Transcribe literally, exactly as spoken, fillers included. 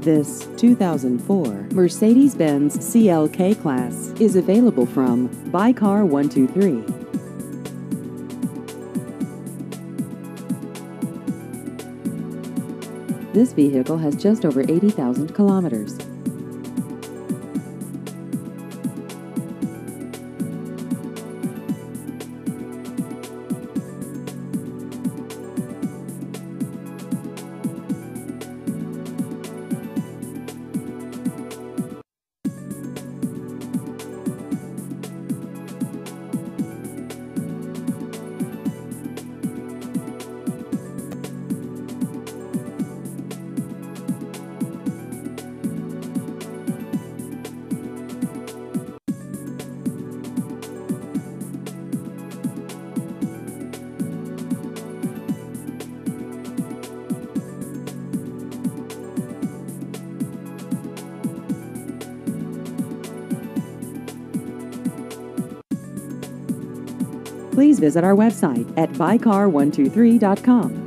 This two thousand four Mercedes-Benz C L K Class is available from Buy Car one two three. This vehicle has just over eighty thousand kilometers. Please visit our website at buy car one two three dot com.